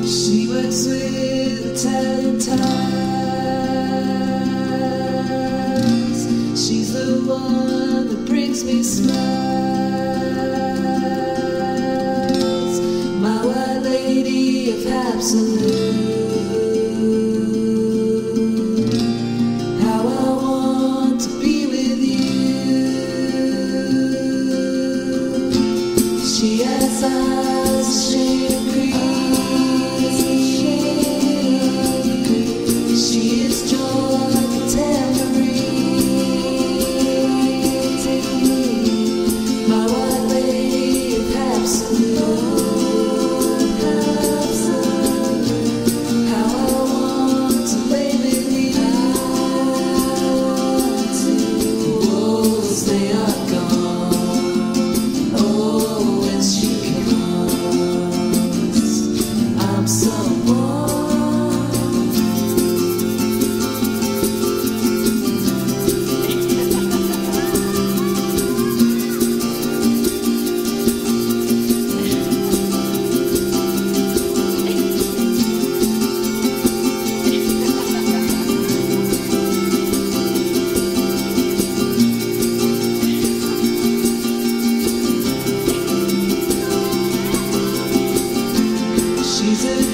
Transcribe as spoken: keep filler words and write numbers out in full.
She works with Italian ties. She's the one that brings me smiles. My white lady of Haapsalu. How I want to be with you. She has eyes of shade of green. She's a